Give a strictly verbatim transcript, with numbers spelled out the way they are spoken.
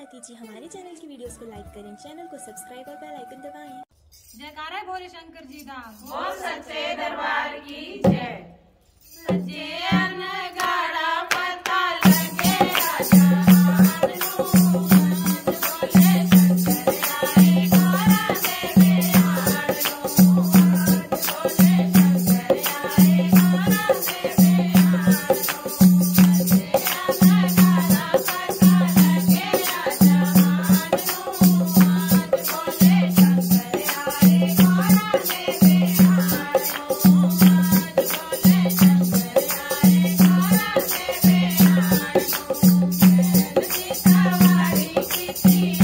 साथ ही हमारे चैनल की वीडियोस को लाइक करें, चैनल को सब्सक्राइब और बेल आइकन दबाएं। जयकारा भोले शंकर जी का, बोल सच्चे दरबार की जय। सच्चे अनगाड़ा पता लगे आजान नू, बोले शंकर आए गोरा देवे हार नू, बोले शंकर आए गोरा देवे हार नू। सच्चे अनगाड़ा पता लगे आजान नू, बोले शंकर आए गोरा देवे हार नू, बोले शंकर आए गोरा देवे हार नू। सवारी की